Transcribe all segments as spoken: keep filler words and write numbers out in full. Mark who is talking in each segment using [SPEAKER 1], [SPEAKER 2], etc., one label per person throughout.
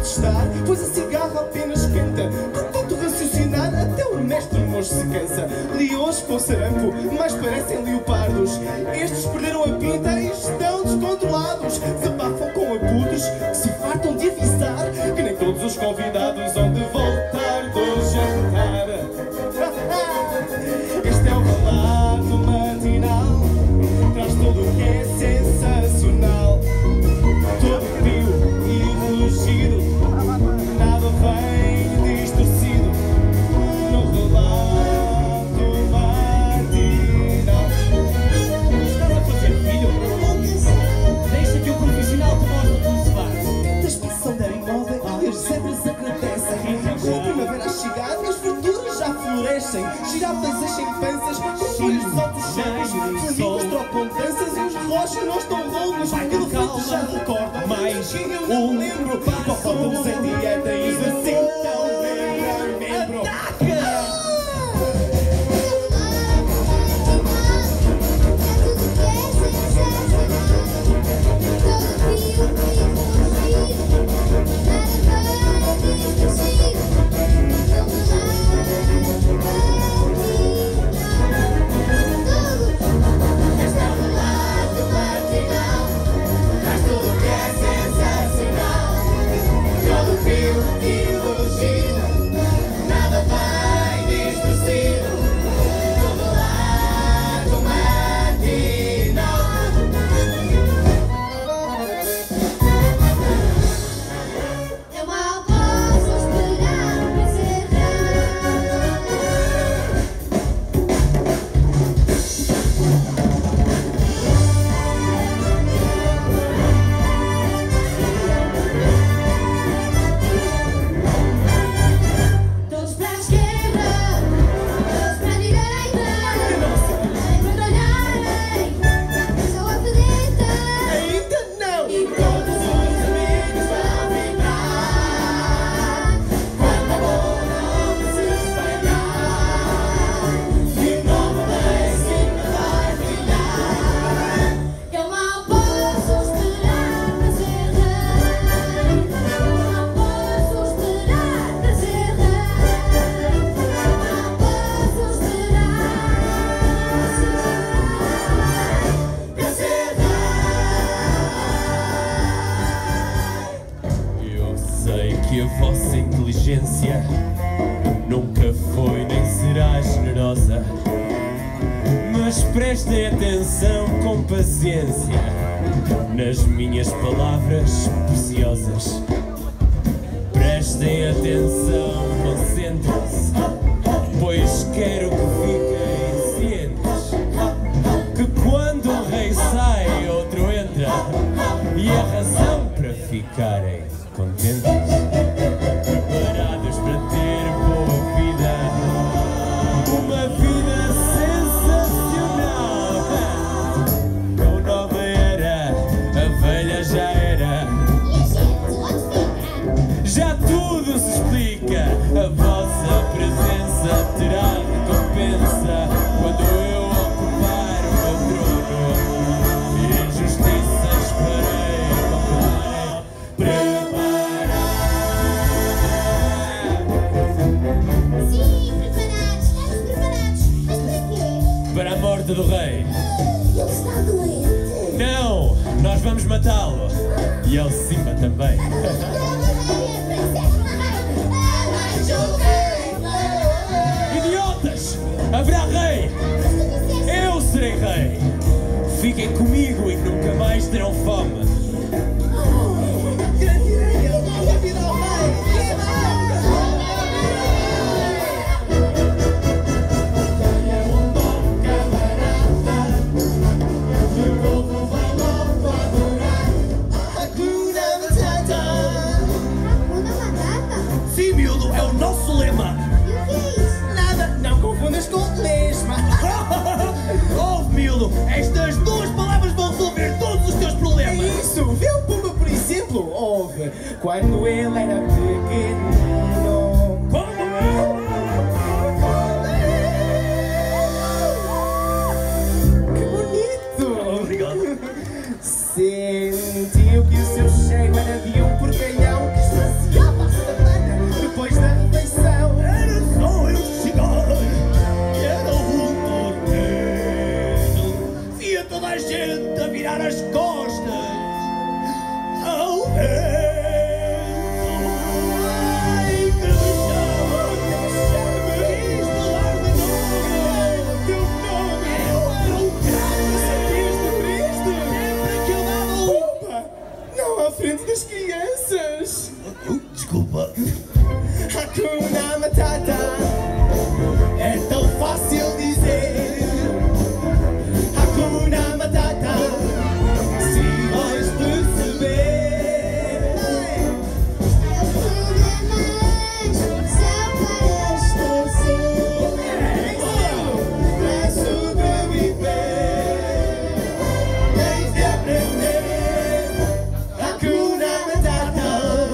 [SPEAKER 1] protestar, pois a cigarra apenas canta. Com tanto raciocinar, até o mestre moço se cansa. Leões com sarampo, mas parecem leopardos. Estes perderam a pinta e estão descontrolados. Desabafam com agudos que se fartam de avisar que nem todos os convidados hão de voltar do jantar. Este é o balado matinal, traz tudo o que é sensacional. Todo pio e rugido, nada vem distorcido no relato matinal. Estás a fazer filho? Deixa que o profissional te mostre como se faz. Tanta expressão da moda e as zebras agradecem. Com a primavera a chegar, as verduras já florescem. Girafas as chimpanzas, com folhas de altos cheios. Flamingos trocam danças e os relógios não estão loucos. Elefantes já recordam, mas eu não lembro. Faltam sem dieta e assim tão lembra membro. Ataca! Que a vossa inteligência nunca foi nem será generosa, mas prestem atenção com paciência nas minhas palavras preciosas. Prestem atenção, concentrem-se, pois quero que fiquem cientes que quando um rei sai, outro entra, e a razão para ficarem contentes, preparados para ter boa vida, uma vida sensacional. Com nova era, a velha já era, já tudo se explica. A vossa presença terá recompensa quando eu ocupar o meu trono e injustiças farei comprar. Para a morte do rei.
[SPEAKER 2] Ele está doente.
[SPEAKER 1] Não, nós vamos matá-lo. E ele cima também. Idiotas! Haverá rei! Eu serei rei! Fiquem comigo e nunca mais terão fome. Estas duas palavras vão resolver todos os teus problemas. É isso, vê o Pumba, por exemplo. Ouve, quando ele era pequenino. Como? Que bonito. Obrigado. Sentiu que o seu cheiro era de um porcalhão que esvaziou. frente das crianças.
[SPEAKER 3] Uh, desculpa.
[SPEAKER 1] Hakuna Matata, é tão fácil dizer. Hakuna Matata, se vais perceber.
[SPEAKER 2] Programas só para esquecer.
[SPEAKER 1] Para sobreviver, tens de aprender. Hakuna Matata.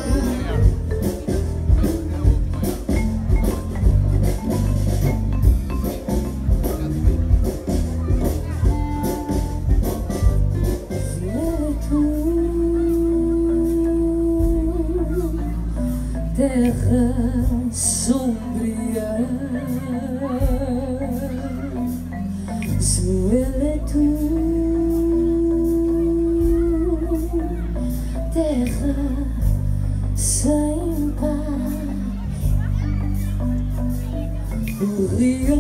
[SPEAKER 4] Terra sombria, sou ele é tu, terra sem paz, o rio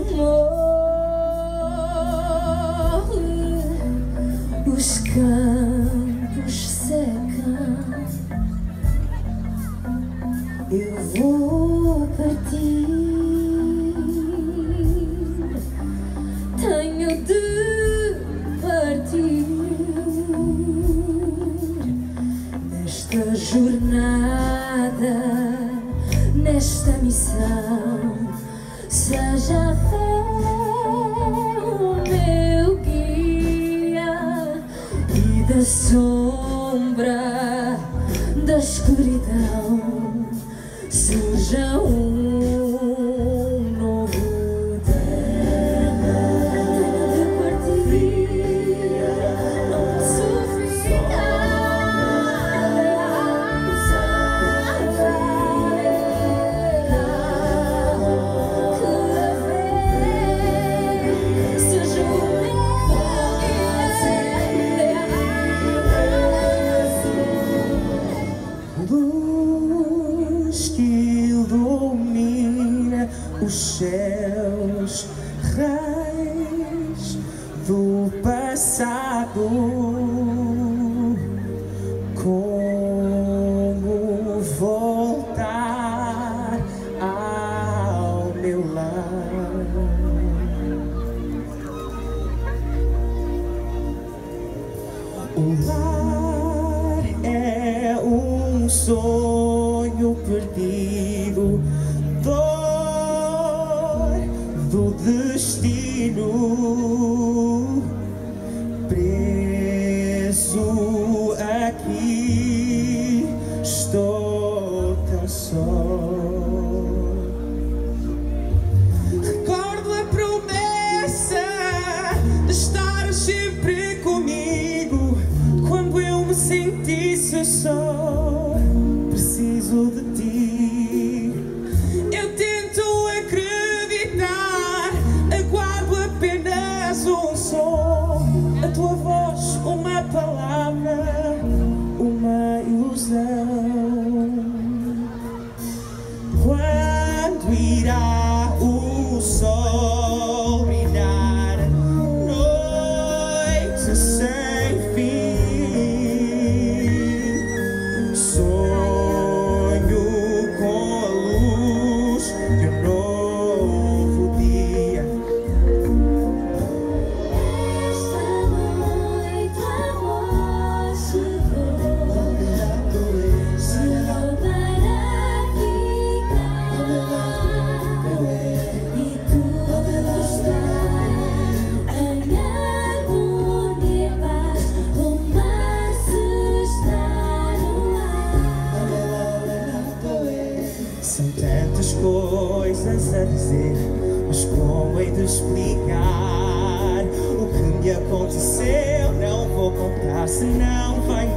[SPEAKER 4] morre, os campos secam. Eu vou partir, tenho de partir nesta jornada, nesta missão. Seja a fé o meu guia e da sombra, da escuridão surja um novo terra. Tenho de partir, não posso ficar. Que a fé seja o meu
[SPEAKER 1] Luz que ilumina os céus, reis do passado, como voltar ao meu lar. O lar é um sonho perdido, dor do destino, preso aqui, estou tão só. Recordo a promessa de estar sempre comigo quando eu me sentisse só. Preciso de ti. Eu tento acreditar, aguardo apenas um som, a tua voz, uma palavra, uma ilusão. Quando irá o sol brilhar, noite sem fim, sonho com a luz de um novo dia.
[SPEAKER 4] Esta noite amor chegou, chegou para ficar, e tudo está em harmonia e paz. O mar se está no ar.
[SPEAKER 1] São tantas coisas a dizer, mas como hei de explicar o que me aconteceu? Não vou contar, senão vai